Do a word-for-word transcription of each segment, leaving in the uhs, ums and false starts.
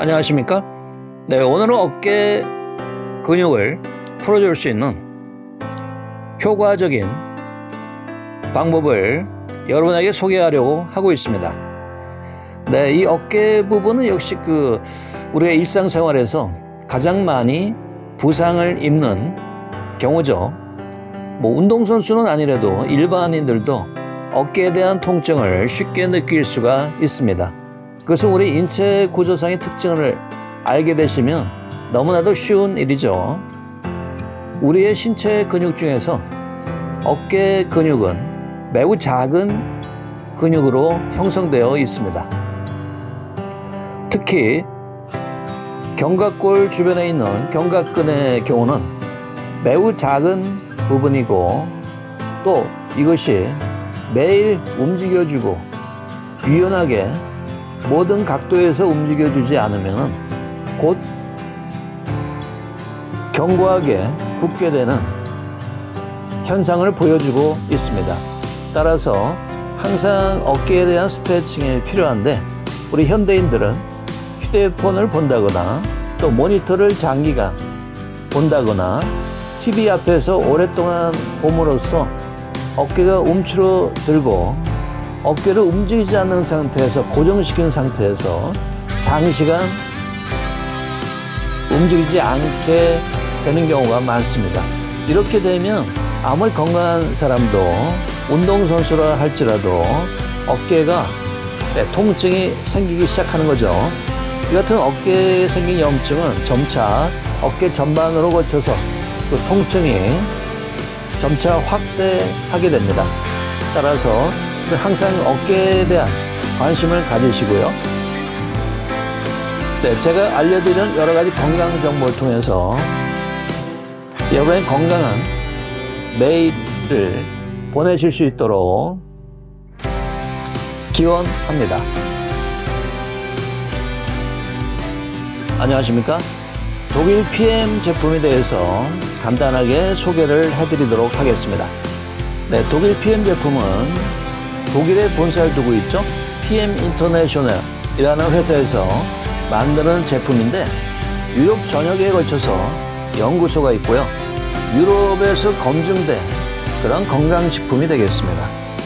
안녕하십니까? 네, 오늘은 어깨 근육을 풀어줄 수 있는 효과적인 방법을 여러분에게 소개하려고 하고 있습니다. 네, 이 어깨 부분은 역시 그 우리가 일상생활에서 가장 많이 부상을 입는 경우죠. 뭐 운동선수는 아니라도 일반인들도 어깨에 대한 통증을 쉽게 느낄 수가 있습니다. 그것은 우리 인체 구조상의 특징을 알게 되시면 너무나도 쉬운 일이죠. 우리의 신체 근육 중에서 어깨 근육은 매우 작은 근육으로 형성되어 있습니다. 특히 견갑골 주변에 있는 견갑근의 경우는 매우 작은 부분이고, 또 이것이 매일 움직여주고 유연하게 모든 각도에서 움직여주지 않으면 곧 견고하게 굳게 되는 현상을 보여주고 있습니다. 따라서 항상 어깨에 대한 스트레칭이 필요한데, 우리 현대인들은 휴대폰을 본다거나 또 모니터를 장기간 본다거나 티비 앞에서 오랫동안 봄으로써 어깨가 움츠러들고 어깨를 움직이지 않는 상태에서 고정시킨 상태에서 장시간 움직이지 않게 되는 경우가 많습니다. 이렇게 되면 아무리 건강한 사람도 운동선수라 할지라도 어깨가 네, 통증이 생기기 시작하는 거죠. 이 같은 어깨에 생긴 염증은 점차 어깨 전반으로 거쳐서 그 통증이 점차 확대하게 됩니다. 따라서 항상 어깨에 대한 관심을 가지시고요. 네, 제가 알려드리는 여러가지 건강 정보를 통해서 여러분의 건강한 매일을 보내실 수 있도록 기원합니다. 안녕하십니까? 독일 피엠 제품에 대해서 간단하게 소개를 해드리도록 하겠습니다. 네, 독일 피엠 제품은 독일에 본사를 두고 있죠. 피엠 인터내셔널 이라는 회사에서 만드는 제품인데, 유럽 전역에 걸쳐서 연구소가 있고요. 유럽에서 검증된 그런 건강식품이 되겠습니다.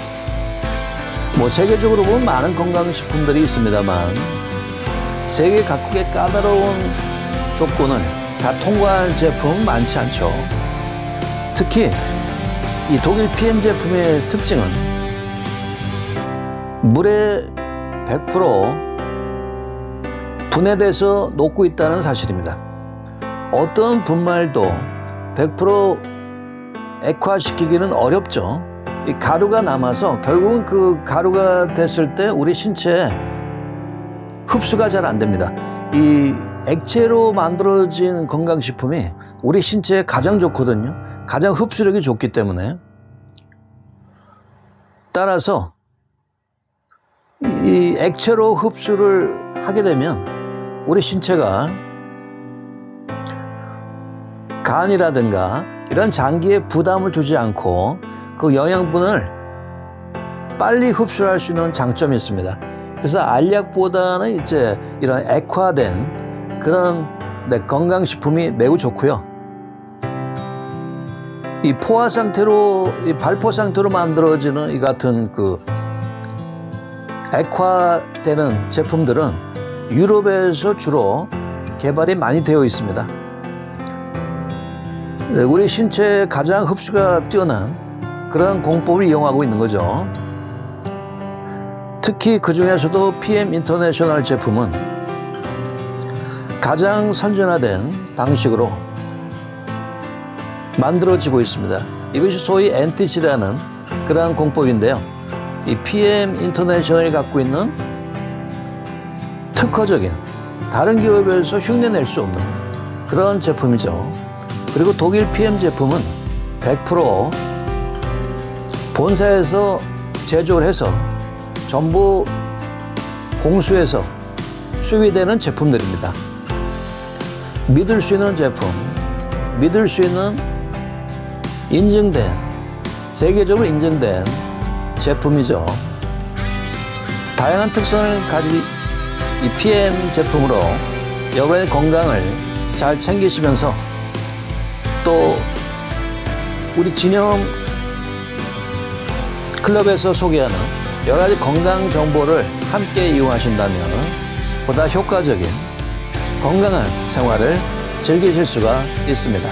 뭐 세계적으로 보면 많은 건강식품들이 있습니다만 세계 각국의 까다로운 조건을 다 통과한 제품은 많지 않죠. 특히 이 독일 피엠 제품의 특징은 물에 백 퍼센트 분해돼서 녹고 있다는 사실입니다. 어떤 분말도 백 퍼센트 액화시키기는 어렵죠. 이 가루가 남아서 결국은 그 가루가 됐을 때 우리 신체에 흡수가 잘 안 됩니다. 이 액체로 만들어진 건강식품이 우리 신체에 가장 좋거든요. 가장 흡수력이 좋기 때문에. 따라서 이 액체로 흡수를 하게 되면 우리 신체가 간이라든가 이런 장기에 부담을 주지 않고 그 영양분을 빨리 흡수할 수 있는 장점이 있습니다. 그래서 알약보다는 이제 이런 액화된 그런 네, 건강식품이 매우 좋고요. 이 포화 상태로, 이 발포 상태로 만들어지는 이 같은 그 액화되는 제품들은 유럽에서 주로 개발이 많이 되어 있습니다. 우리 신체에 가장 흡수가 뛰어난 그런 공법을 이용하고 있는 거죠. 특히 그 중에서도 피엠 인터내셔널 제품은 가장 선진화된 방식으로 만들어지고 있습니다. 이것이 소위 엔티시라는 그러한 공법인데요. 이 피엠 인터내셔널이 갖고 있는 특허적인, 다른 기업에서 흉내낼 수 없는 그런 제품이죠. 그리고 독일 피엠 제품은 백 퍼센트 본사에서 제조를 해서 전부 공수해서 수입되는 제품들입니다. 믿을 수 있는 제품, 믿을 수 있는 인증된, 세계적으로 인증된 제품이죠. 다양한 특성을 가진 이 피엠 제품으로 여러분의 건강을 잘 챙기시면서 또 우리 진영 클럽에서 소개하는 여러 가지 건강 정보를 함께 이용하신다면 보다 효과적인 건강한 생활을 즐기실 수가 있습니다.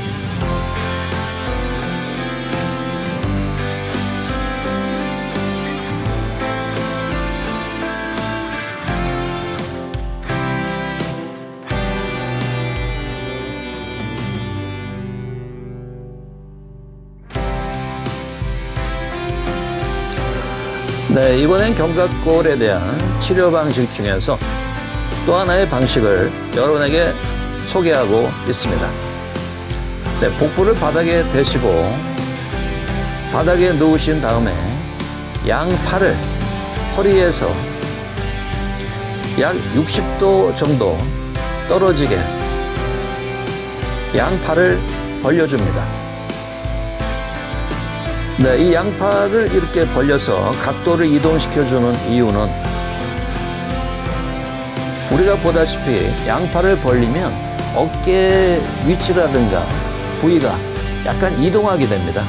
네, 이번엔 견갑골에 대한 치료 방식 중에서 또 하나의 방식을 여러분에게 소개하고 있습니다. 네, 복부를 바닥에 대시고 바닥에 누우신 다음에 양팔을 허리에서 약 육십 도 정도 떨어지게 양팔을 벌려줍니다. 네, 이 양팔을 이렇게 벌려서 각도를 이동시켜주는 이유는 우리가 보다시피 양팔을 벌리면 어깨 위치라든가 부위가 약간 이동하게 됩니다.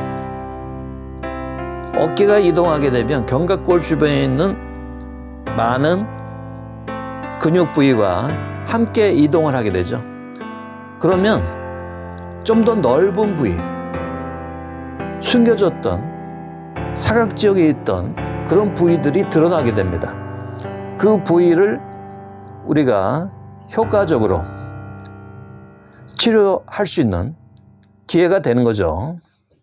어깨가 이동하게 되면 견갑골 주변에 있는 많은 근육 부위가 함께 이동을 하게 되죠. 그러면 좀 더 넓은 부위, 숨겨졌던 사각지역에 있던 그런 부위들이 드러나게 됩니다. 그 부위를 우리가 효과적으로 치료할 수 있는 기회가 되는 거죠.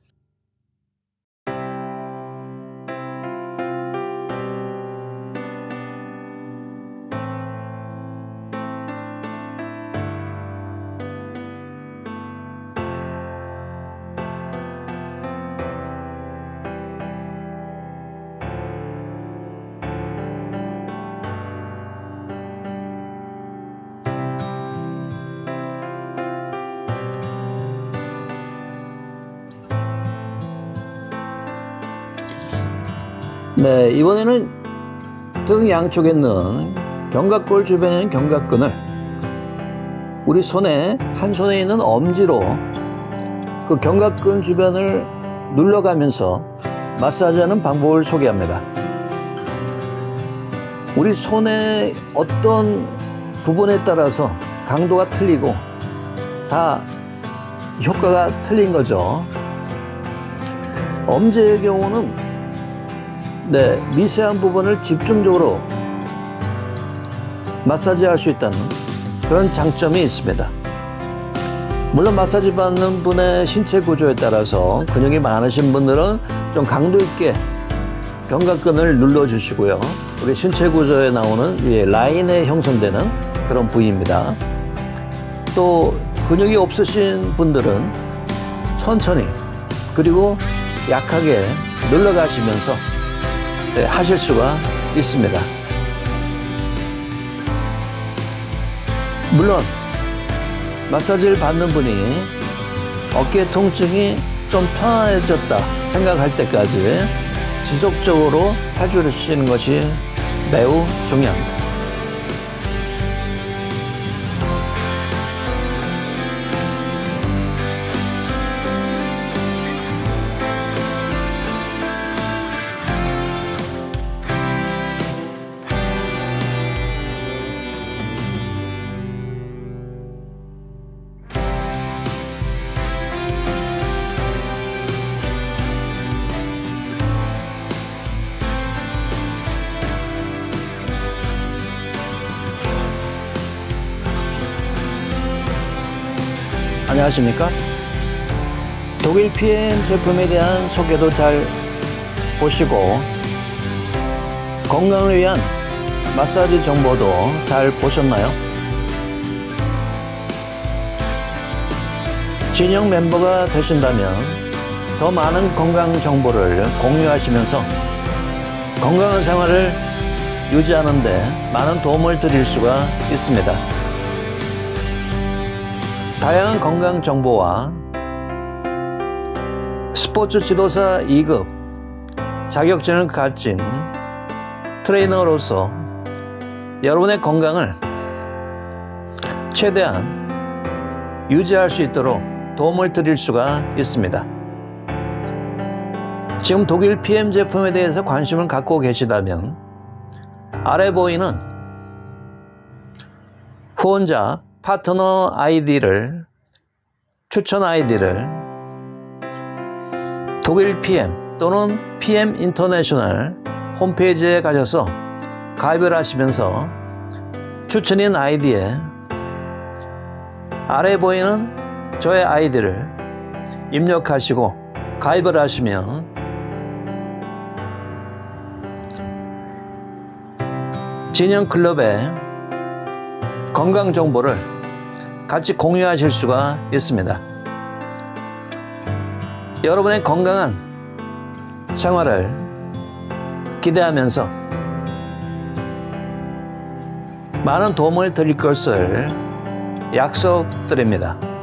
네, 이번에는 등 양쪽에 있는 견갑골 주변에 있는 견갑근을 우리 손에 한 손에 있는 엄지로 그 견갑근 주변을 눌러가면서 마사지하는 방법을 소개합니다. 우리 손의 어떤 부분에 따라서 강도가 틀리고 다 효과가 틀린 거죠. 엄지의 경우는 네, 미세한 부분을 집중적으로 마사지할 수 있다는 그런 장점이 있습니다. 물론 마사지 받는 분의 신체 구조에 따라서 근육이 많으신 분들은 좀 강도 있게 견갑근을 눌러 주시고요. 우리 신체 구조에 나오는 이 라인에 형성되는 그런 부위입니다. 또 근육이 없으신 분들은 천천히 그리고 약하게 눌러 가시면서 네, 하실 수가 있습니다. 물론 마사지를 받는 분이 어깨 통증이 좀 편해졌다 생각할 때까지 지속적으로 해주시는 것이 매우 중요합니다. 안녕하십니까? 독일 피엠 제품에 대한 소개도 잘 보시고 건강을 위한 마사지 정보도 잘 보셨나요? 진영 멤버가 되신다면 더 많은 건강 정보를 공유하시면서 건강한 생활을 유지하는 데 많은 도움을 드릴 수가 있습니다. 다양한 건강 정보와 스포츠 지도사 이 급 자격증을 가진 트레이너로서 여러분의 건강을 최대한 유지할 수 있도록 도움을 드릴 수가 있습니다. 지금 독일 피엠 제품에 대해서 관심을 갖고 계시다면 아래 보이는 후원자 파트너 아이디를 추천 아이디를 독일 피엠 또는 피엠 인터내셔널 홈페이지에 가셔서 가입을 하시면서 추천인 아이디에 아래 보이는 저의 아이디를 입력하시고 가입을 하시면 진영클럽의 건강 정보를 같이 공유하실 수가 있습니다. 여러분의 건강한 생활을 기대하면서 많은 도움을 드릴 것을 약속드립니다.